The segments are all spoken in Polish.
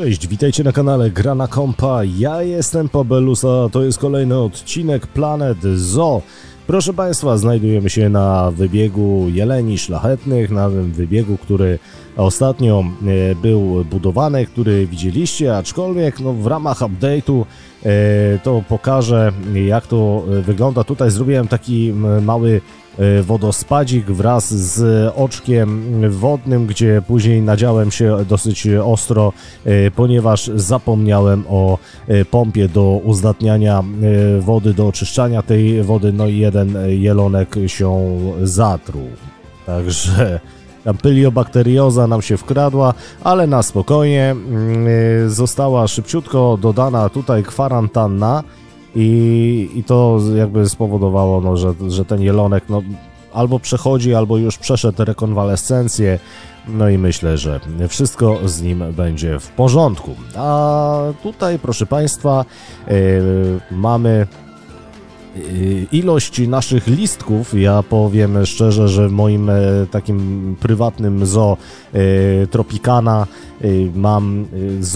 Cześć, witajcie na kanale Gra na Kompa. Ja jestem Pobelus, a to jest kolejny odcinek Planet Zoo. Proszę Państwa, znajdujemy się na wybiegu jeleni szlachetnych, na tym wybiegu, który ostatnio był budowany, który widzieliście, aczkolwiek no, w ramach update'u to pokażę, jak to wygląda. Tutaj zrobiłem taki mały wodospadzik wraz z oczkiem wodnym, gdzie później nadziałem się dosyć ostro, ponieważ zapomniałem o pompie do uzdatniania wody, do oczyszczania tej wody, no i jeden jelonek się zatruł. Także tam pyliobakterioza nam się wkradła, ale na spokojnie. Została szybciutko dodana tutaj kwarantanna i to jakby spowodowało, no, że ten jelonek no, albo przechodzi, albo już przeszedł rekonwalescencję. No i myślę, że wszystko z nim będzie w porządku. A tutaj, proszę Państwa, mamy ilość naszych listków. Ja powiem szczerze, że w moim takim prywatnym zoo Tropicana mam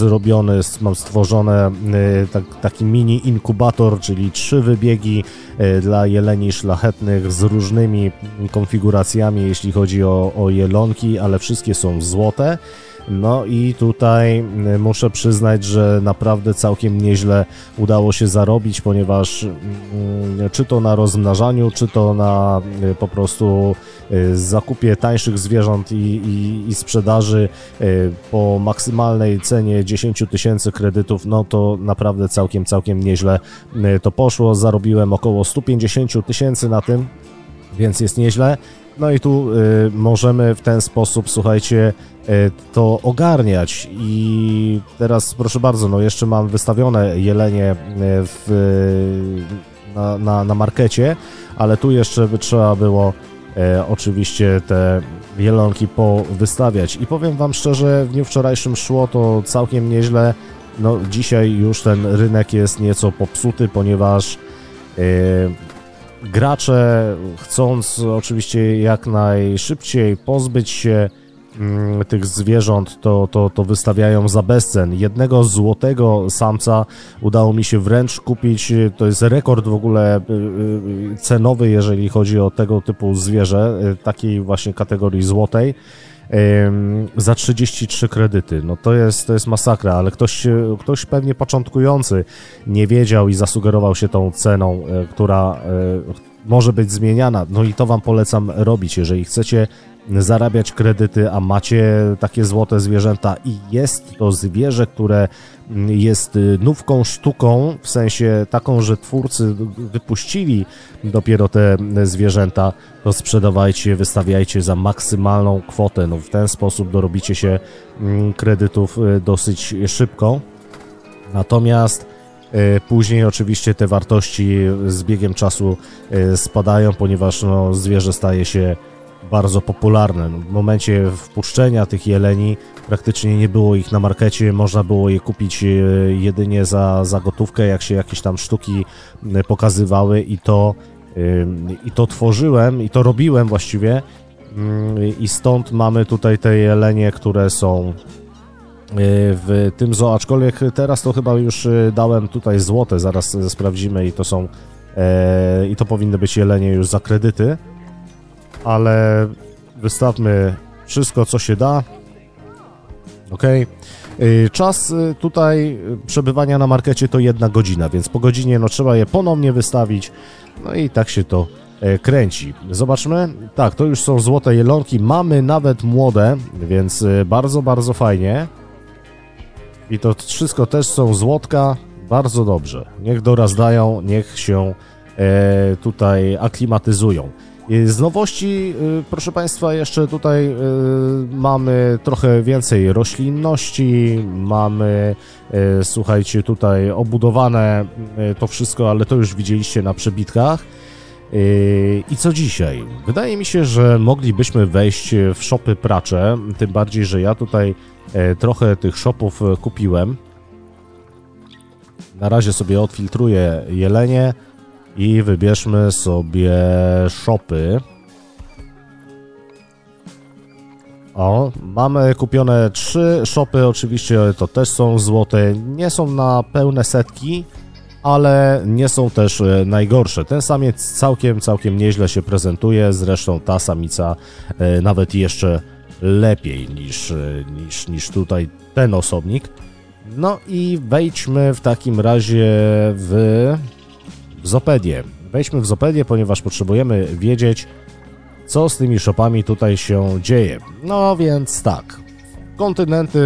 stworzone taki mini inkubator, czyli 3 wybiegi dla jeleni szlachetnych z różnymi konfiguracjami, jeśli chodzi o jelonki, ale wszystkie są złote. No i tutaj muszę przyznać, że naprawdę całkiem nieźle udało się zarobić, ponieważ czy to na rozmnażaniu, czy to na po prostu zakupie tańszych zwierząt i sprzedaży po maksymalnej cenie 10 000 kredytów, no to naprawdę całkiem nieźle to poszło. Zarobiłem około 150 000 na tym, więc jest nieźle. No i tu możemy w ten sposób, słuchajcie, to ogarniać. I teraz proszę bardzo, no jeszcze mam wystawione jelenie na markecie, ale tu jeszcze by trzeba było oczywiście te jelonki powystawiać. I powiem wam szczerze, w dniu wczorajszym szło to całkiem nieźle. No dzisiaj już ten rynek jest nieco popsuty, ponieważ gracze, chcąc oczywiście jak najszybciej pozbyć się tych zwierząt, to wystawiają za bezcen. Jednego złotego samca udało mi się wręcz kupić, to jest rekord w ogóle cenowy, jeżeli chodzi o tego typu zwierzę, takiej właśnie kategorii złotej, za 33 kredyty. No to jest masakra, ale ktoś pewnie początkujący nie wiedział i zasugerował się tą ceną, która może być zmieniana. No i to wam polecam robić, jeżeli chcecie zarabiać kredyty, a macie takie złote zwierzęta i jest to zwierzę, które jest nówką sztuką, w sensie taką, że twórcy wypuścili dopiero te zwierzęta, to sprzedawajcie, wystawiajcie za maksymalną kwotę. No w ten sposób dorobicie się kredytów dosyć szybko. Natomiast później oczywiście te wartości z biegiem czasu spadają, ponieważ no, zwierzę staje się bardzo popularne. W momencie wpuszczenia tych jeleni praktycznie nie było ich na markecie, można było je kupić jedynie za gotówkę, jak się jakieś tam sztuki pokazywały i to tworzyłem i to robiłem właściwie i stąd mamy tutaj te jelenie, które są w tym zoo, aczkolwiek teraz to chyba już dałem tutaj złote, zaraz sprawdzimy i to są i to powinny być jelenie już za kredyty. Ale wystawmy wszystko, co się da. Ok. Czas tutaj przebywania na markecie to 1 godzina, więc po godzinie no, trzeba je ponownie wystawić. No i tak się to kręci. Zobaczmy. Tak, to już są złote jelonki. Mamy nawet młode, więc bardzo fajnie. I to wszystko też są złotka. Bardzo dobrze. Niech dorazdają, niech się tutaj aklimatyzują. Z nowości, proszę Państwa, jeszcze tutaj mamy trochę więcej roślinności, mamy, słuchajcie, tutaj obudowane to wszystko, ale to już widzieliście na przebitkach. I co dzisiaj? Wydaje mi się, że moglibyśmy wejść w shopy pracze, tym bardziej, że ja tutaj trochę tych shopów kupiłem. Na razie sobie odfiltruję jelenie. I wybierzmy sobie shopy. O, mamy kupione 3 shopy, oczywiście to też są złote, nie są na pełne setki, ale nie są też najgorsze. Ten samiec całkiem nieźle się prezentuje, zresztą ta samica nawet jeszcze lepiej niż tutaj ten osobnik. No i wejdźmy w takim razie w Zopedię. Wejdźmy w Zopedię, ponieważ potrzebujemy wiedzieć, co z tymi shopami tutaj się dzieje. No więc tak, kontynenty,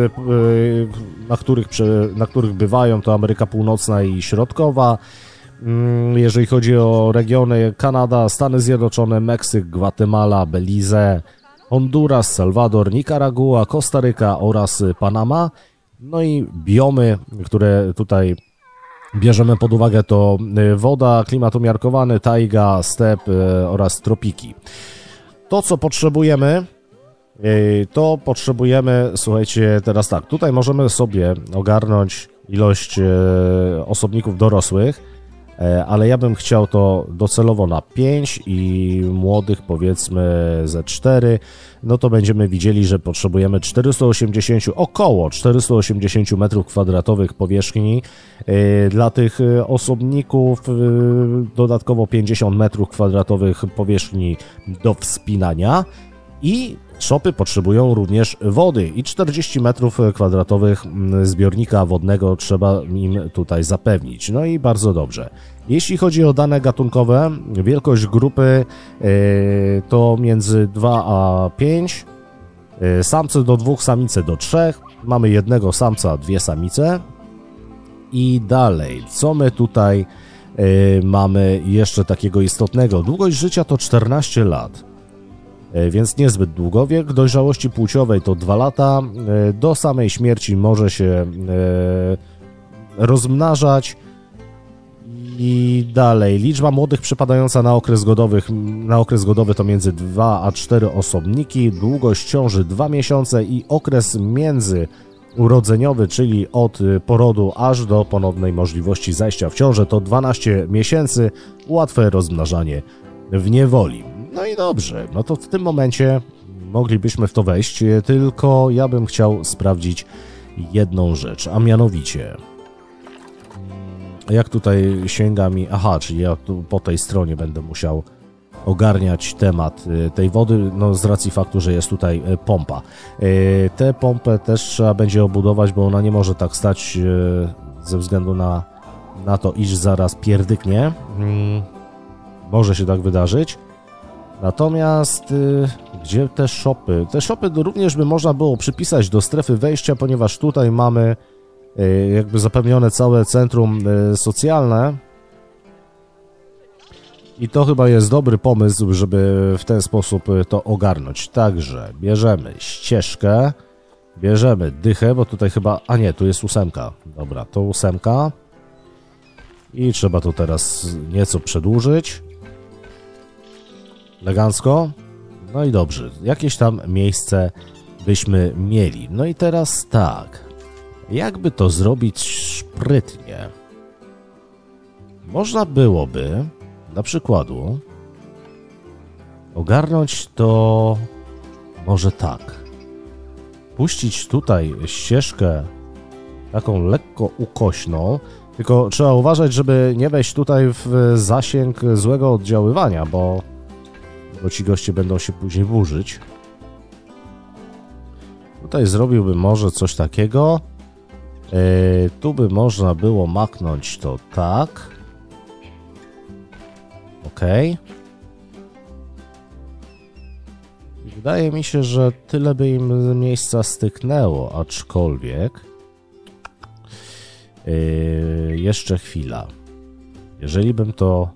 na których bywają, to Ameryka Północna i Środkowa. Jeżeli chodzi o regiony, Kanada, Stany Zjednoczone, Meksyk, Gwatemala, Belize, Honduras, Salwador, Nikaragua, Kostaryka oraz Panama. No i biomy, które tutaj bierzemy pod uwagę, to woda, klimat umiarkowany, tajga, step oraz tropiki. To, co potrzebujemy, słuchajcie, teraz tak, tutaj możemy sobie ogarnąć ilość osobników dorosłych, ale ja bym chciał to docelowo na 5 i młodych powiedzmy ze 4, no to będziemy widzieli, że potrzebujemy około 480 m2 powierzchni dla tych osobników, dodatkowo 50 m2 powierzchni do wspinania i shopy potrzebują również wody i 40 m2 zbiornika wodnego trzeba im tutaj zapewnić. No i bardzo dobrze. Jeśli chodzi o dane gatunkowe, wielkość grupy to między 2 a 5, samce do 2, samice do 3, mamy jednego samca, 2 samice i dalej, co my tutaj mamy jeszcze takiego istotnego? Długość życia to 14 lat. Więc niezbyt długo. Wiek dojrzałości płciowej to 2 lata. Do samej śmierci może się rozmnażać. I dalej. Liczba młodych przypadająca na okres godowy to między 2 a 4 osobniki. Długość ciąży 2 miesiące i okres międzyurodzeniowy, czyli od porodu aż do ponownej możliwości zajścia w ciążę, to 12 miesięcy. Łatwe rozmnażanie w niewoli. No i dobrze, no to w tym momencie moglibyśmy w to wejść, tylko ja bym chciał sprawdzić jedną rzecz, a mianowicie jak tutaj sięga mi, czyli ja tu po tej stronie będę musiał ogarniać temat tej wody, no z racji faktu, że jest tutaj pompa. Tę pompę też trzeba będzie obudować, bo ona nie może tak stać ze względu na to, iż zaraz pierdyknie. Może się tak wydarzyć. Natomiast gdzie te shopy? Te shopy również by można było przypisać do strefy wejścia, ponieważ tutaj mamy jakby zapewnione całe centrum socjalne i to chyba jest dobry pomysł, żeby w ten sposób to ogarnąć. Także bierzemy ścieżkę, bierzemy dychę, bo tutaj chyba, nie, tu jest 8. Dobra, to 8 i trzeba to teraz nieco przedłużyć. Elegancko. No i dobrze. Jakieś tam miejsce byśmy mieli. No i teraz tak. Jakby to zrobić sprytnie? Można byłoby, dla przykładu, ogarnąć to może tak. Puścić tutaj ścieżkę taką lekko ukośną, tylko trzeba uważać, żeby nie wejść tutaj w zasięg złego oddziaływania, bo ci goście będą się później burzyć. Tutaj zrobiłbym może coś takiego. Tu by można było maknąć to tak. Ok. Wydaje mi się, że tyle by im miejsca styknęło, aczkolwiek jeszcze chwila. Jeżeli bym to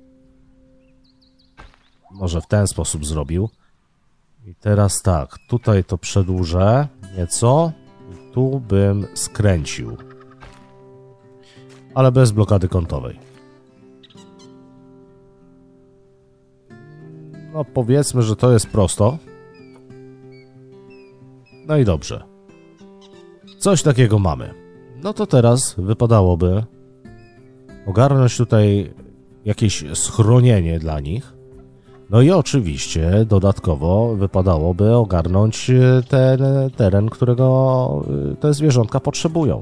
może w ten sposób zrobił. I teraz tak, tutaj to przedłużę nieco. Tu bym skręcił. Ale bez blokady kątowej. No powiedzmy, że to jest prosto. No i dobrze. Coś takiego mamy. No to teraz wypadałoby ogarnąć tutaj jakieś schronienie dla nich. No i oczywiście dodatkowo wypadałoby ogarnąć ten teren, którego te zwierzątka potrzebują.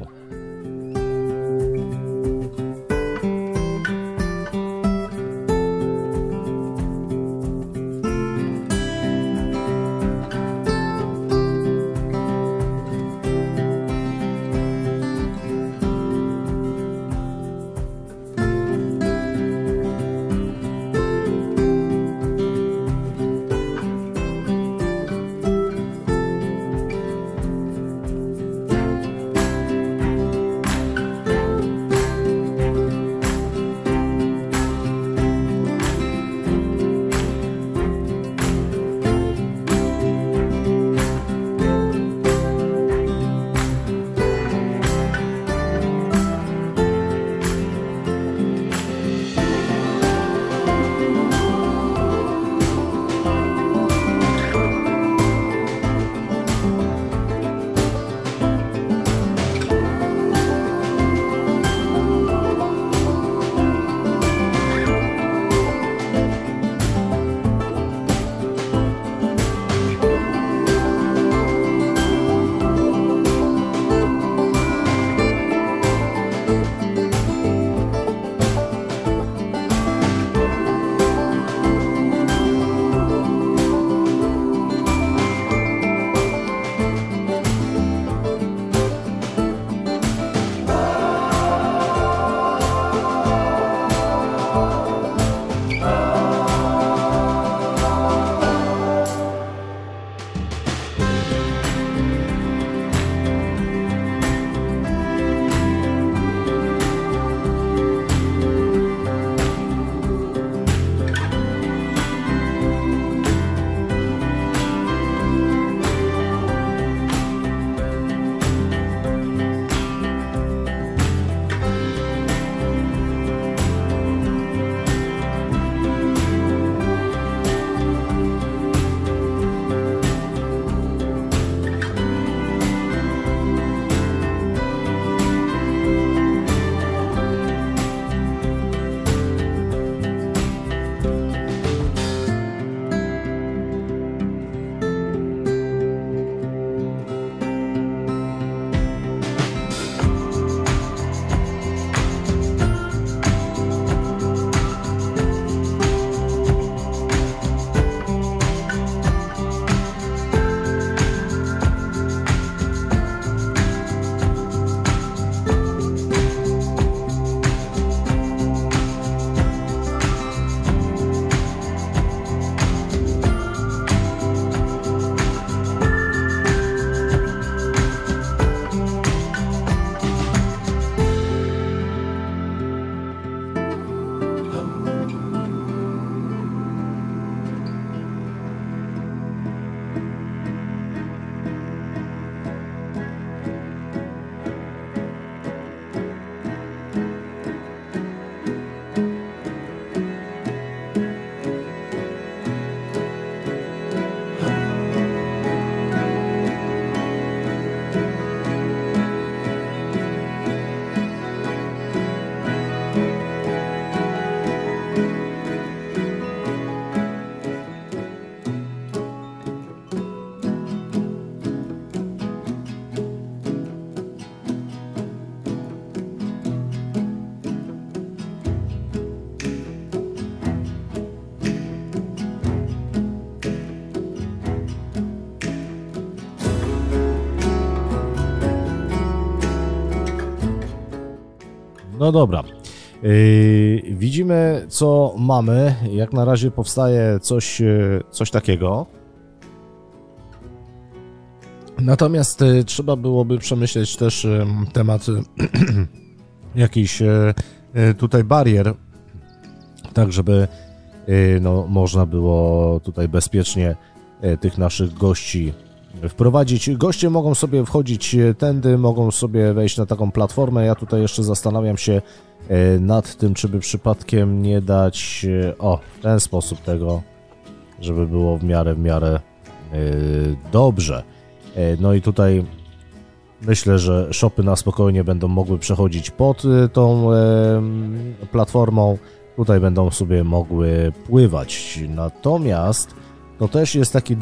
No dobra. Widzimy, co mamy. Jak na razie powstaje coś takiego. Natomiast trzeba byłoby przemyśleć też temat jakichś tutaj barier, tak żeby no, można było tutaj bezpiecznie tych naszych gości wprowadzić. Goście mogą sobie wchodzić tędy, mogą sobie wejść na taką platformę. Ja tutaj jeszcze zastanawiam się nad tym, czy by przypadkiem nie dać w ten sposób tego, żeby było w miarę dobrze. No i tutaj myślę, że shopy na spokojnie będą mogły przechodzić pod tą platformą. tutaj będą sobie mogły pływać. Natomiast to też jest taki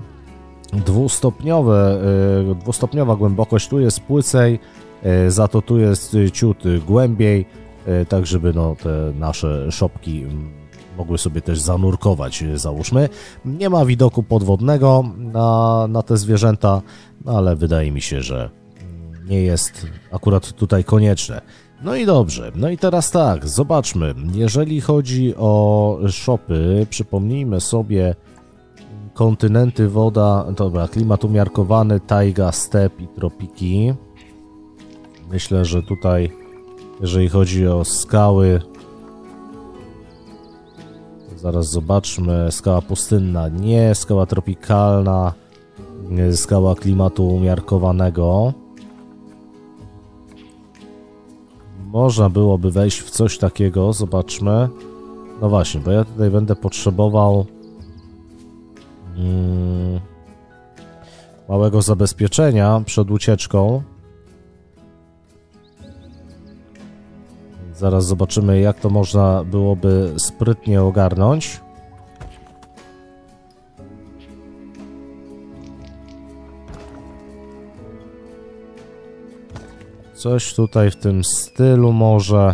dwustopniowa głębokość. Tu jest płycej, za to tu jest ciut głębiej, tak żeby no, te nasze szopki mogły sobie też zanurkować, załóżmy. Nie ma widoku podwodnego na te zwierzęta, no ale wydaje mi się, że nie jest akurat tutaj konieczne. No i dobrze, no i teraz tak, zobaczmy, jeżeli chodzi o szopy, przypomnijmy sobie kontynenty, woda, dobra, klimat umiarkowany, tajga, step i tropiki. Myślę, że tutaj, jeżeli chodzi o skały, zaraz zobaczmy, skała pustynna nie, skała tropikalna, skała klimatu umiarkowanego. Można byłoby wejść w coś takiego, zobaczmy. No właśnie, bo ja tutaj będę potrzebował małego zabezpieczenia przed ucieczką. Zaraz zobaczymy, jak to można byłoby sprytnie ogarnąć. Coś tutaj w tym stylu może.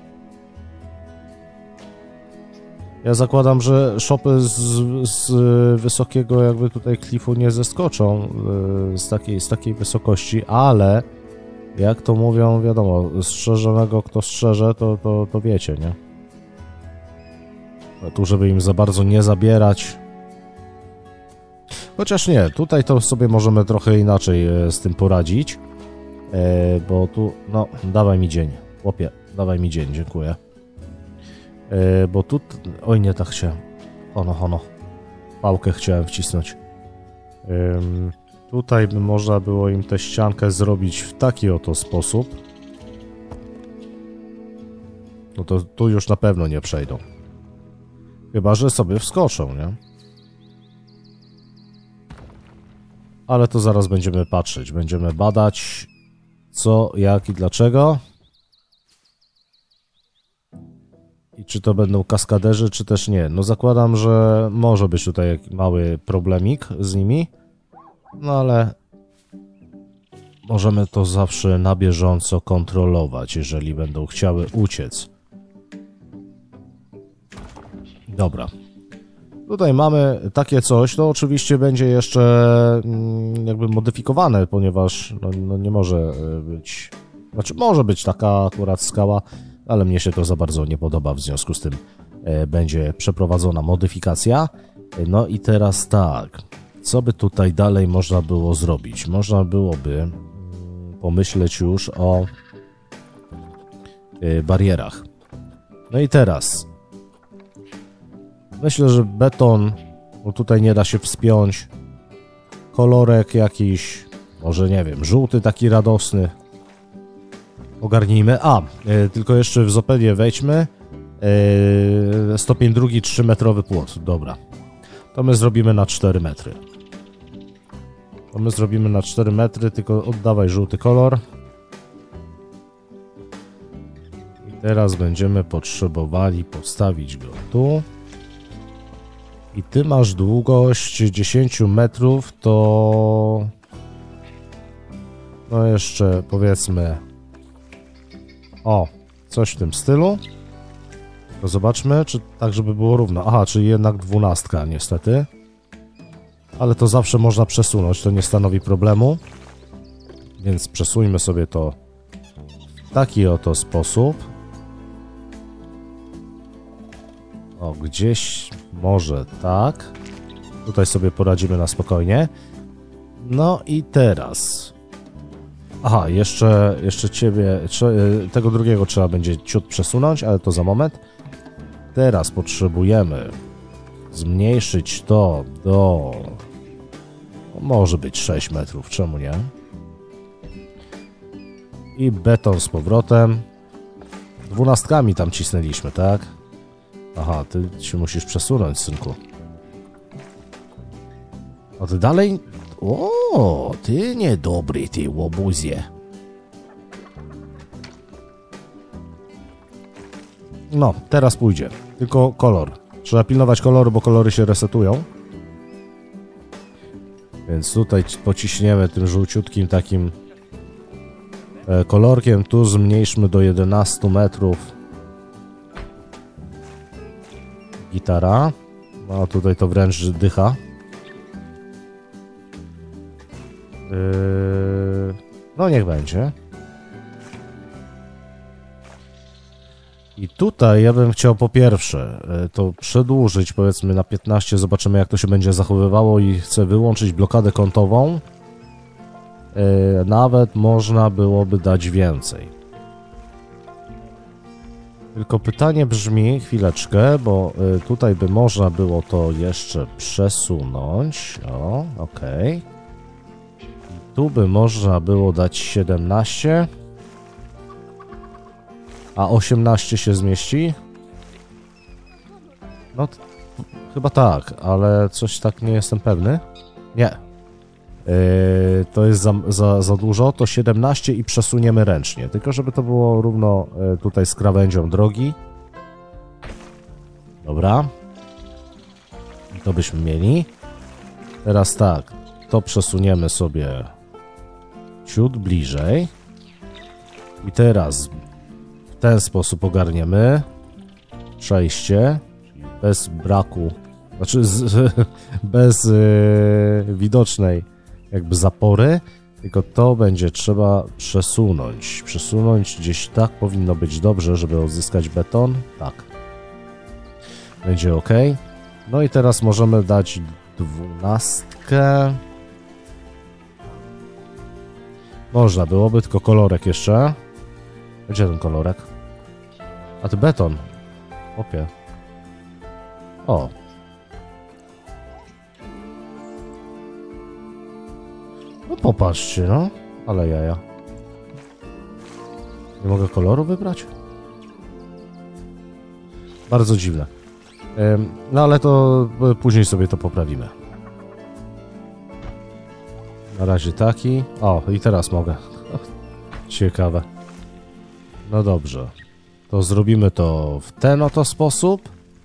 Ja zakładam, że szopy z wysokiego jakby tutaj klifu nie zeskoczą z takiej wysokości, ale jak to mówią, wiadomo, strzeżonego kto strzeże, to wiecie, nie? A tu, żeby im za bardzo nie zabierać. Chociaż nie, tutaj to sobie możemy trochę inaczej z tym poradzić. Bo tu, no, dawaj mi dzień, chłopie, dawaj mi dzień, dziękuję. Bo tu, oj nie tak chciałem, ono, pałkę chciałem wcisnąć. Tutaj by można było im tę ściankę zrobić w taki oto sposób. No to tu już na pewno nie przejdą. Chyba że sobie wskoczą, nie? Ale to zaraz będziemy patrzeć, będziemy badać co, jak i dlaczego. I czy to będą kaskaderzy, czy też nie. No zakładam, że może być tutaj jakiś mały problemik z nimi. No ale możemy to zawsze na bieżąco kontrolować, jeżeli będą chciały uciec. Dobra. Tutaj mamy takie coś, to oczywiście będzie jeszcze jakby modyfikowane, ponieważ no nie może być, znaczy może być taka akurat skała, ale mnie się to za bardzo nie podoba, w związku z tym będzie przeprowadzona modyfikacja. No i teraz tak, co by tutaj dalej można było zrobić? Można byłoby pomyśleć już o barierach. No i teraz myślę, że beton, bo tutaj nie da się wspiąć, kolorek jakiś, może nie wiem, żółty taki radosny. Ogarnijmy. Tylko jeszcze w Zopelię wejdźmy. Stopień drugi, 3-metrowy płot. Dobra. To my zrobimy na 4 metry. To my zrobimy na 4 metry, tylko oddawaj żółty kolor. I teraz będziemy potrzebowali postawić go tu. I ty masz długość 10 metrów, to no jeszcze powiedzmy coś w tym stylu. To zobaczmy, czy tak, żeby było równo. Aha, czyli jednak 12 niestety. Ale to zawsze można przesunąć, to nie stanowi problemu. Więc przesuńmy sobie to w taki oto sposób. O, gdzieś może tak. Tutaj sobie poradzimy na spokojnie. No i teraz. Aha, jeszcze ciebie, tego drugiego trzeba będzie ciut przesunąć, ale to za moment. Teraz potrzebujemy zmniejszyć to do... może być 6 metrów, czemu nie? I beton z powrotem. 12 tam cisnęliśmy, tak? Aha, ty się musisz przesunąć, synku. A ty dalej... O, ty niedobry, ty łobuzie. No, teraz pójdzie. Tylko kolor. Trzeba pilnować koloru, bo kolory się resetują. Więc tutaj pociśniemy tym żółciutkim takim kolorkiem. Tu zmniejszmy do 11 metrów. Gitara. No tutaj to wręcz dycha. No niech będzie. I tutaj ja bym chciał po pierwsze to przedłużyć powiedzmy na 15, zobaczymy jak to się będzie zachowywało i chcę wyłączyć blokadę kątową. Nawet można byłoby dać więcej. Tylko pytanie brzmi, chwileczkę, bo tutaj by można było to jeszcze przesunąć. O, okej. Tu by można było dać 17. A 18 się zmieści? No, chyba tak, ale coś tak nie jestem pewny. Nie. To jest za dużo, to 17 i przesuniemy ręcznie. Tylko żeby to było równo tutaj z krawędzią drogi. Dobra. To byśmy mieli. Teraz tak, to przesuniemy sobie ciut bliżej. I teraz w ten sposób ogarniemy przejście, czyli bez braku, znaczy bez widocznej jakby zapory, tylko to będzie trzeba przesunąć. Przesunąć gdzieś tak powinno być dobrze, żeby odzyskać beton. Tak. Będzie ok. No i teraz możemy dać 12. Można byłoby, tylko kolorek jeszcze. Gdzie ten kolorek? A ty beton. Opie. O. No popatrzcie, no. Ale jaja. Nie mogę koloru wybrać? Bardzo dziwne. No ale to później sobie to poprawimy. Na razie taki. O, i teraz mogę. Ciekawe. No dobrze. To zrobimy to w ten oto sposób.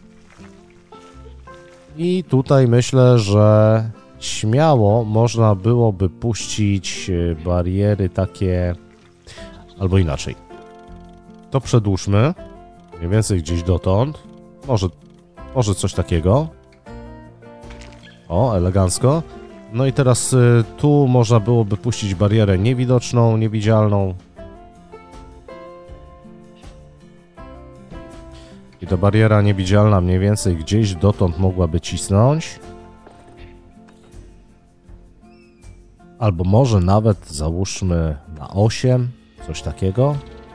I tutaj myślę, że śmiało można byłoby puścić bariery takie, albo inaczej. To przedłużmy, mniej więcej gdzieś dotąd. Może coś takiego. O, elegancko. No i teraz tu można byłoby puścić barierę niewidoczną, niewidzialną. I ta bariera niewidzialna mniej więcej gdzieś dotąd mogłaby cisnąć. Albo może nawet załóżmy na 8, coś takiego.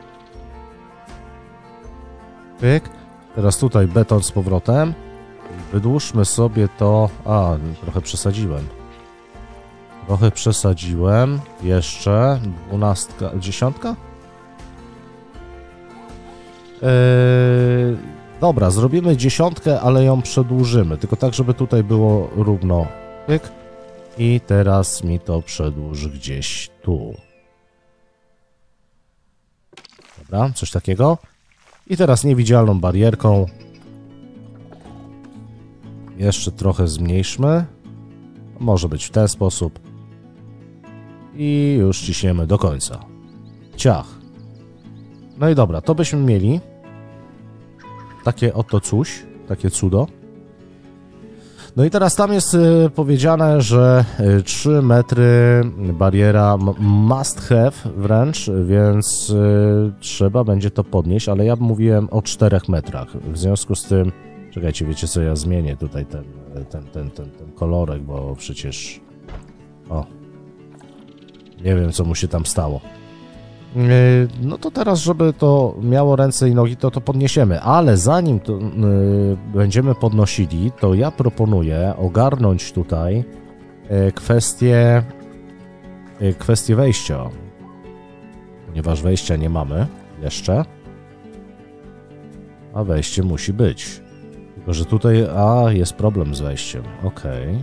Pyk. Teraz tutaj beton z powrotem. Wydłużmy sobie to... A, trochę przesadziłem. Trochę przesadziłem. Jeszcze 12, 10? Dobra, zrobimy 10, ale ją przedłużymy. Tylko tak, żeby tutaj było równo. Pyk. I teraz mi to przedłuży gdzieś tu. Dobra, coś takiego. I teraz niewidzialną barierką jeszcze trochę zmniejszmy. Może być w ten sposób. I już ciśniemy do końca. Ciach. No i dobra, to byśmy mieli takie oto coś, takie cudo. No i teraz tam jest powiedziane, że 3 metry bariera must have wręcz, więc trzeba będzie to podnieść, ale ja mówiłem o 4 metrach. W związku z tym, czekajcie, wiecie co, ja zmienię tutaj ten kolorek, bo przecież... O. Nie wiem, co mu się tam stało. No to teraz, żeby to miało ręce i nogi, to podniesiemy, ale zanim to będziemy podnosili, to ja proponuję ogarnąć tutaj kwestię wejścia, ponieważ wejścia nie mamy jeszcze, a wejście musi być, tylko że tutaj, jest problem z wejściem, okej.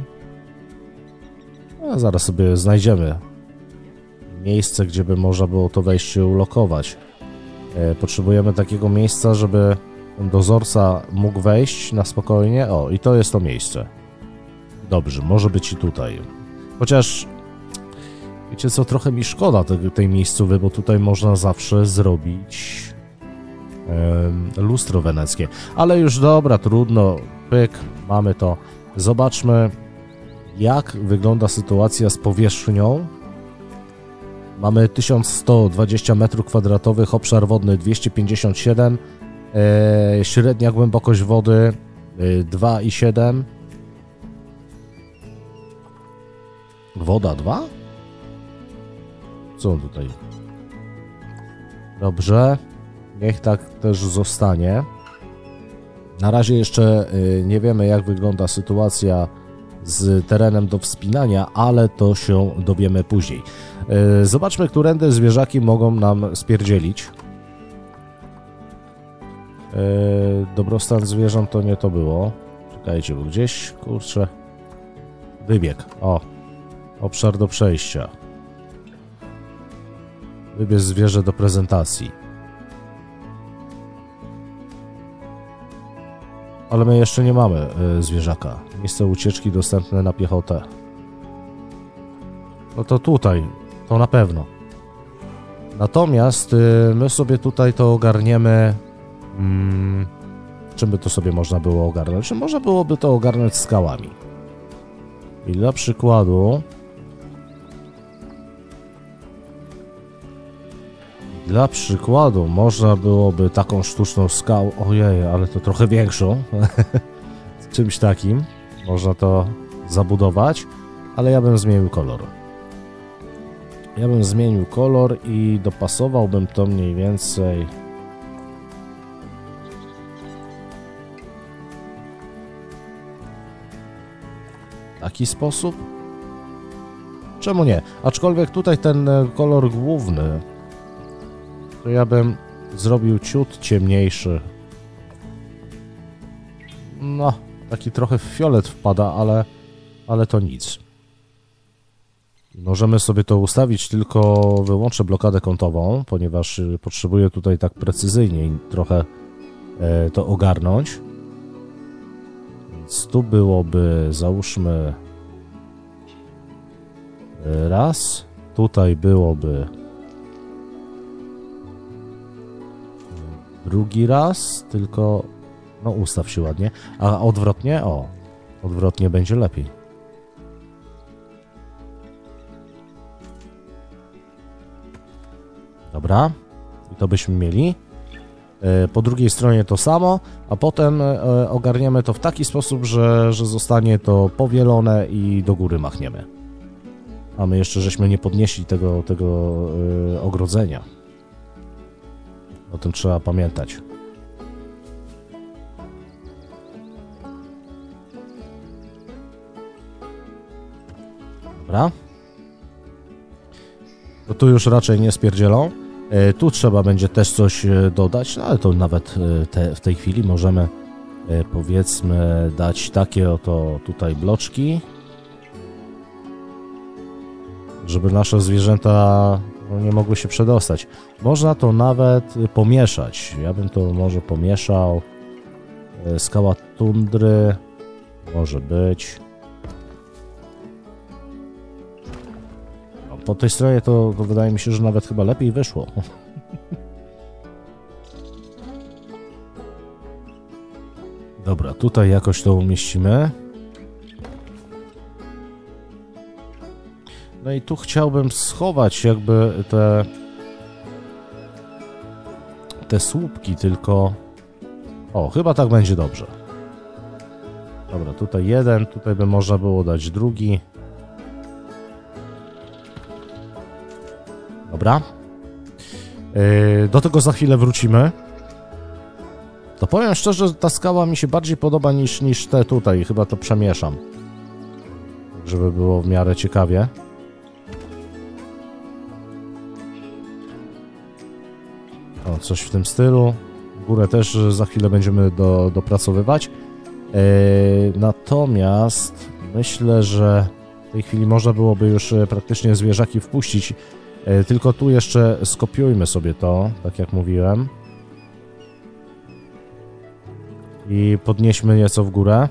No, zaraz sobie znajdziemy miejsce, gdzie by można było to wejście ulokować. Potrzebujemy takiego miejsca, żeby dozorca mógł wejść na spokojnie. O, i to jest to miejsce. Dobrze, może być i tutaj. Chociaż, wiecie co, trochę mi szkoda tej miejscowej, bo tutaj można zawsze zrobić lustro weneckie. Ale już dobra, trudno, pyk, mamy to. Zobaczmy, jak wygląda sytuacja z powierzchnią. Mamy 1120 m2, obszar wodny 257, średnia głębokość wody 2,7. Woda 2? Co tutaj? Dobrze, niech tak też zostanie. Na razie jeszcze nie wiemy, jak wygląda sytuacja z terenem do wspinania, ale to się dowiemy później. Zobaczmy, którędy zwierzaki mogą nam spierdzielić. Dobrostan zwierząt to nie to było. Czekajcie, bo gdzieś, kurczę, wybieg. O, obszar do przejścia. Wybierz zwierzę do prezentacji. Ale my jeszcze nie mamy zwierzaka. Miejsce ucieczki dostępne na piechotę. No to tutaj, to na pewno. Natomiast my sobie tutaj to ogarniemy. Czym by to sobie można było ogarnąć? Czy można byłoby to ogarnąć skałami? I dla przykładu... można byłoby taką sztuczną skałę, ojej, ale to trochę większą, z czymś takim można to zabudować, ale ja bym zmienił kolor. I dopasowałbym to mniej więcej w taki sposób. Czemu nie? Aczkolwiek tutaj ten kolor główny to ja bym zrobił ciut ciemniejszy. No, taki trochę w fiolet wpada, ale to nic. Możemy sobie to ustawić, tylko wyłączę blokadę kątową, ponieważ potrzebuję tutaj tak precyzyjnie trochę to ogarnąć. Więc tu byłoby, załóżmy, raz. Tutaj byłoby drugi raz, tylko no ustaw się ładnie. A odwrotnie? O, odwrotnie będzie lepiej. Dobra, i to byśmy mieli. Po drugiej stronie to samo, a potem ogarniemy to w taki sposób, że zostanie to powielone i do góry machniemy. A my jeszcze żeśmy nie podnieśli tego ogrodzenia. O tym trzeba pamiętać. Dobra. To tu już raczej nie spierdzielą. Tu trzeba będzie też coś dodać, no ale to nawet w tej chwili możemy, powiedzmy, dać takie oto tutaj bloczki, żeby nasze zwierzęta nie mogły się przedostać. Można to nawet pomieszać. Ja bym to może pomieszał. Skała tundry może być. No, po tej stronie to wydaje mi się, że nawet chyba lepiej wyszło. Dobra, tutaj jakoś to umieścimy. No i tu chciałbym schować jakby te słupki, tylko... O, chyba tak będzie dobrze. Dobra, tutaj jeden, tutaj by można było dać drugi. Dobra. Do tego za chwilę wrócimy. To powiem szczerze, że ta skała mi się bardziej podoba niż te tutaj. Chyba to przemieszam. Żeby było w miarę ciekawie. O, coś w tym stylu. Górę też za chwilę będziemy dopracowywać. Natomiast myślę, że w tej chwili można byłoby już praktycznie zwierzaki wpuścić. Tylko tu jeszcze skopiujmy sobie to, tak jak mówiłem. i podnieśmy nieco w górę.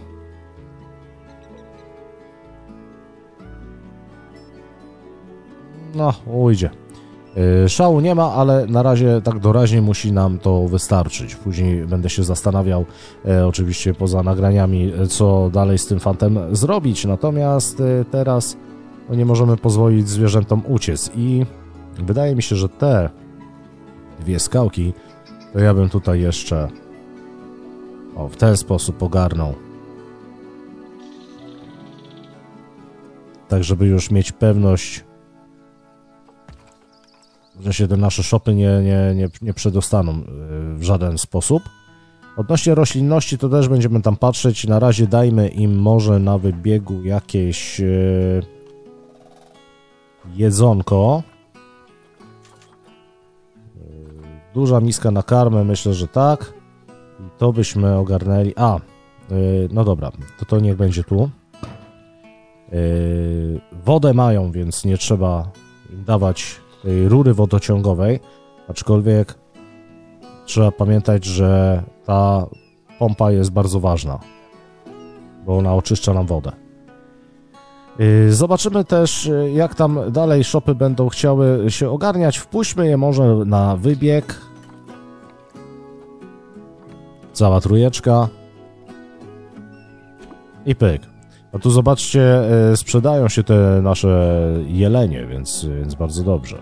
No, ujdzie. Szału nie ma, ale na razie tak doraźnie musi nam to wystarczyć. Później będę się zastanawiał, oczywiście poza nagraniami, co dalej z tym fantem zrobić. Natomiast teraz nie możemy pozwolić zwierzętom uciec i wydaje mi się, że te dwie skałki to ja bym tutaj jeszcze w ten sposób ogarnął. Tak, żeby już mieć pewność, że się te nasze szopy nie przedostaną w żaden sposób. Odnośnie roślinności to też będziemy tam patrzeć. Na razie dajmy im może na wybiegu jakieś jedzonko. Duża miska na karmę, myślę, że tak. I to byśmy ogarnęli. No dobra, to niech będzie tu. Wodę mają, więc nie trzeba im dawać tej rury wodociągowej, aczkolwiek trzeba pamiętać, że ta pompa jest bardzo ważna, bo ona oczyszcza nam wodę. Zobaczymy też, jak tam dalej szopy będą chciały się ogarniać. Wpuśćmy je może na wybieg. Cała trójeczka. I pyk. A tu zobaczcie, sprzedają się te nasze jelenie, więc bardzo dobrze.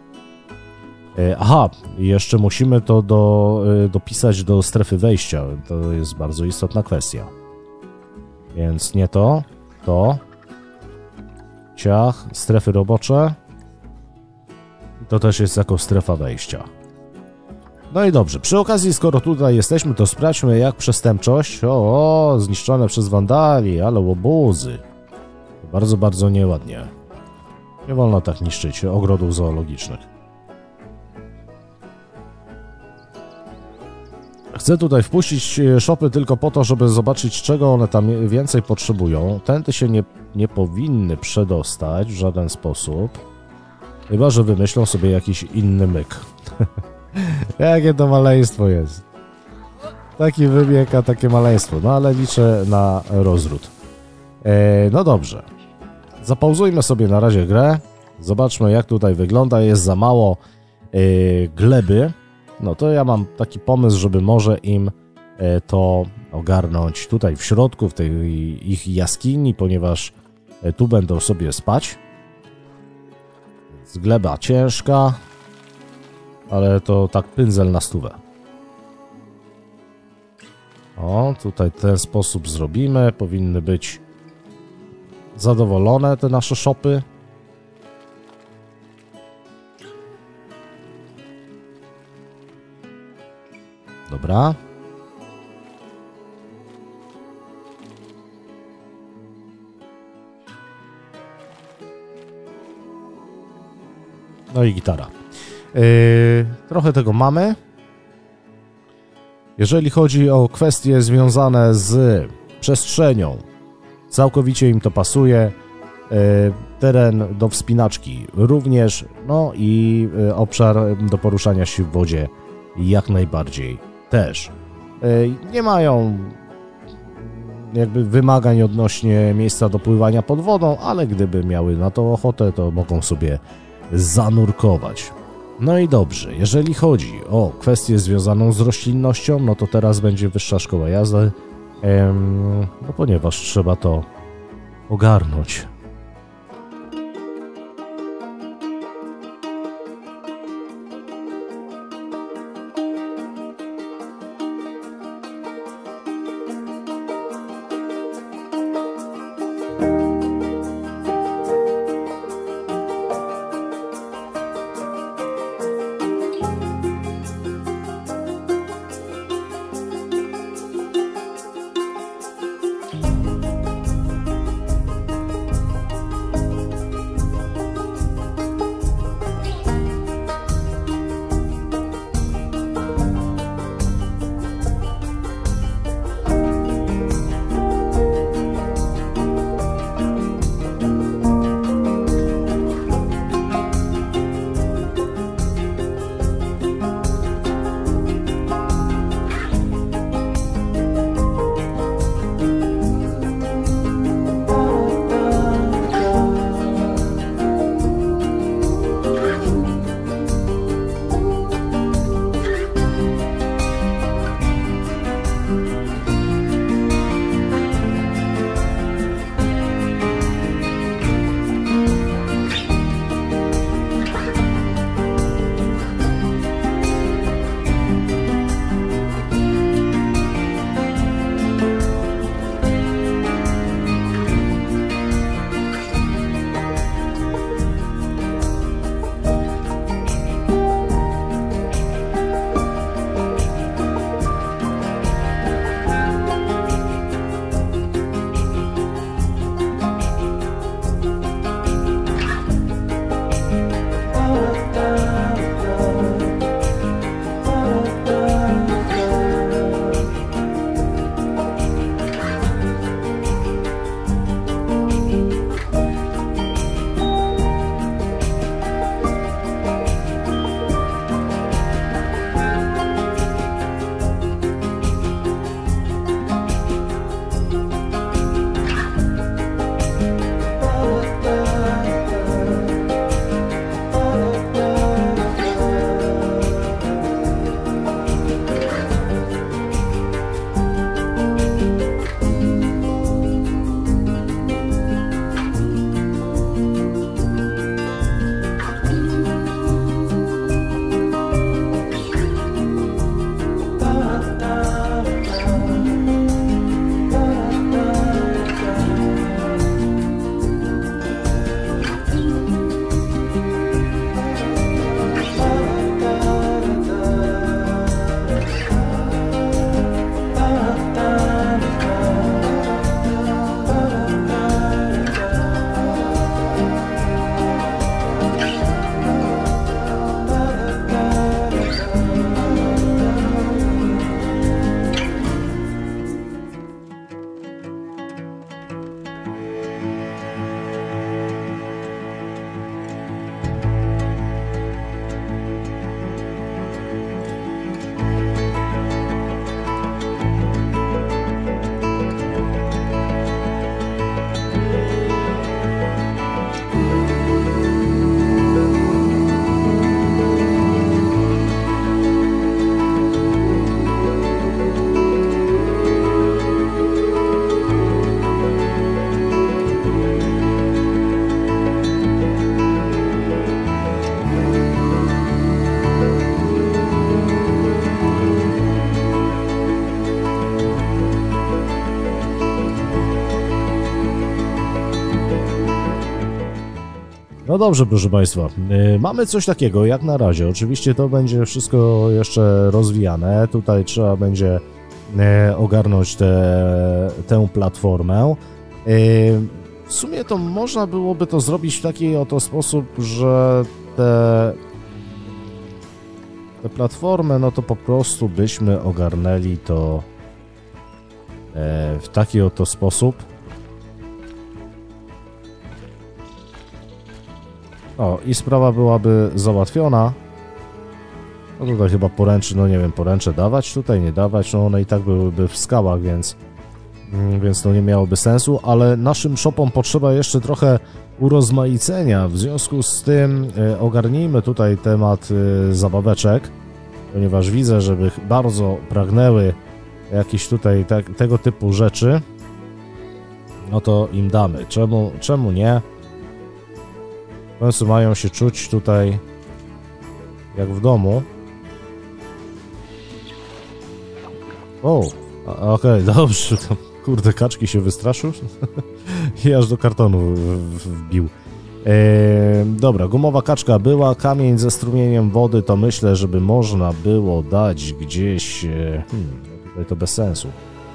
Aha, jeszcze musimy to dopisać do strefy wejścia. To jest bardzo istotna kwestia. Więc nie to, to. Ciach, strefy robocze. To też jest jako strefa wejścia. No i dobrze, przy okazji, skoro tutaj jesteśmy, to sprawdźmy, jak przestępczość. Zniszczone przez wandali, ale łobuzy. Bardzo, bardzo nieładnie. Nie wolno tak niszczyć ogrodów zoologicznych. Chcę tutaj wpuścić szopy tylko po to, żeby zobaczyć, czego one tam więcej potrzebują. Tędy się nie powinny przedostać w żaden sposób. Chyba że wymyślą sobie jakiś inny myk. Jakie to maleństwo jest. Taki wybieg, a takie maleństwo. No ale liczę na rozród. No dobrze. Zapauzujmy sobie na razie grę. Zobaczmy, jak tutaj wygląda. Jest za mało gleby. No to ja mam taki pomysł, żeby może im to ogarnąć tutaj w środku, w tej ich jaskini, ponieważ tu będą sobie spać. Gleba ciężka, ale to tak pędzel na stówę. Tutaj w ten sposób zrobimy. Powinny być zadowolone te nasze szopy. Dobra. No i gitara. Trochę tego mamy. Jeżeli chodzi o kwestie związane z przestrzenią, całkowicie im to pasuje. Teren do wspinaczki również, no i obszar do poruszania się w wodzie jak najbardziej też. Nie mają jakby wymagań odnośnie miejsca do pływania pod wodą, ale gdyby miały na to ochotę, to mogą sobie zanurkować. No i dobrze, jeżeli chodzi o kwestię związaną z roślinnością, no to teraz będzie wyższa szkoła jazdy, no ponieważ trzeba to ogarnąć. No dobrze, proszę Państwa, mamy coś takiego jak na razie. Oczywiście to będzie wszystko jeszcze rozwijane. Tutaj trzeba będzie ogarnąć tę platformę. W sumie to można byłoby to zrobić w taki oto sposób, że te platformy, no to po prostu byśmy ogarnęli to w taki oto sposób. O, i sprawa byłaby załatwiona. No tutaj chyba poręczy, no nie wiem, poręcze dawać tutaj, nie dawać, no one i tak byłyby w skałach, więc to nie miałoby sensu, ale naszym shopom potrzeba jeszcze trochę urozmaicenia, w związku z tym ogarnijmy tutaj temat zabaweczek, ponieważ widzę, żeby bardzo pragnęły jakieś tutaj tego typu rzeczy, no to im damy. Czemu nie? W końcu mają się czuć tutaj jak w domu. O, okej, dobrze. Kurde, kaczki się wystraszył i aż do kartonu wbił. Dobra, gumowa kaczka była, kamień ze strumieniem wody, to myślę, żeby można było dać gdzieś... tutaj to bez sensu.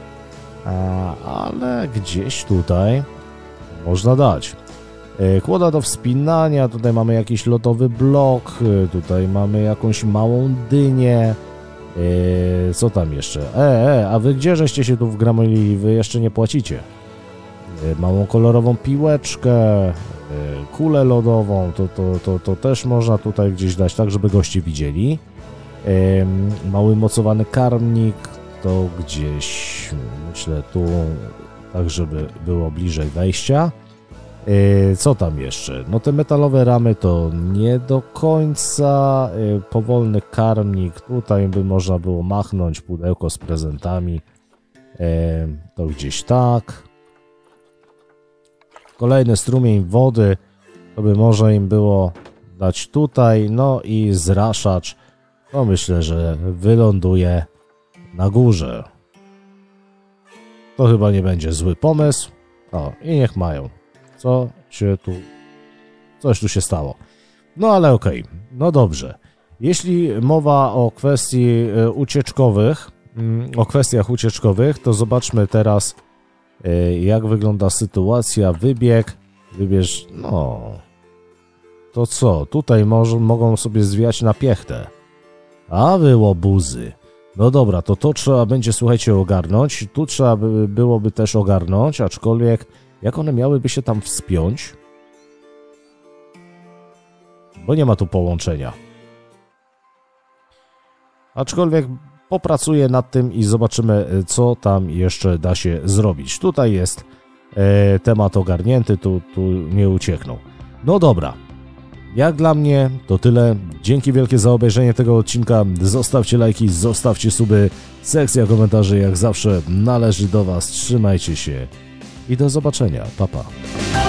Ale gdzieś tutaj można dać. Kłoda do wspinania, tutaj mamy jakiś lodowy blok, tutaj mamy jakąś małą dynię. Co tam jeszcze? A wy gdzie żeście się tu wgramolili? Wy jeszcze nie płacicie. Małą kolorową piłeczkę, kulę lodową, to też można tutaj gdzieś dać, tak żeby goście widzieli. Mały mocowany karmnik, to gdzieś, myślę tu, tak żeby było bliżej wejścia. Co tam jeszcze? No te metalowe ramy to nie do końca. Powolny karmnik, tutaj by można było machnąć pudełko z prezentami. To gdzieś tak. Kolejny strumień wody, to by można im było dać tutaj. No i zraszacz, to myślę, że wyląduje na górze. To chyba nie będzie zły pomysł. O, i niech mają. Coś tu się stało. No ale okej, no dobrze. Jeśli mowa o kwestiach ucieczkowych, to zobaczmy teraz, jak wygląda sytuacja. Wybierz, no, to co? Tutaj mogą sobie zwijać na piechtę. A wy łobuzy. No dobra, to trzeba będzie, słuchajcie, ogarnąć. Tu trzeba byłoby też ogarnąć, aczkolwiek jak one miałyby się tam wspiąć? Bo nie ma tu połączenia. Aczkolwiek popracuję nad tym i zobaczymy, co tam jeszcze da się zrobić. Tutaj jest temat ogarnięty, tu nie uciekną. No dobra. Jak dla mnie to tyle. Dzięki wielkie za obejrzenie tego odcinka. Zostawcie lajki, zostawcie suby. Sekcja komentarzy jak zawsze należy do Was. Trzymajcie się i do zobaczenia. Pa, pa.